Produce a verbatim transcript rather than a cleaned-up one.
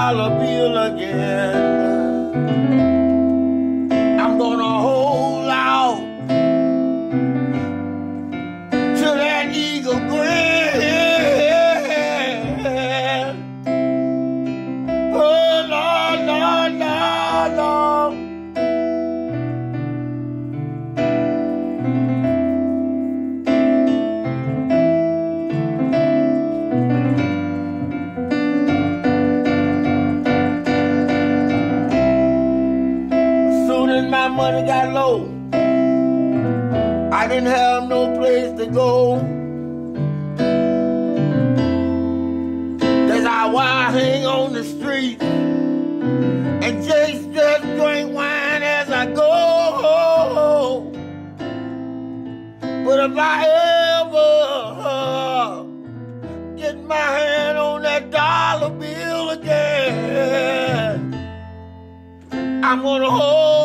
dollar bill again. I'm gonna hold out till that eagle grin. Oh, Lord, Lord, Lord, Lord. My money got low, I didn't have no place to go. That's how I hang on the street and just, just drink wine as I go. But if I ever get my hand on that dollar bill again, I'm gonna hold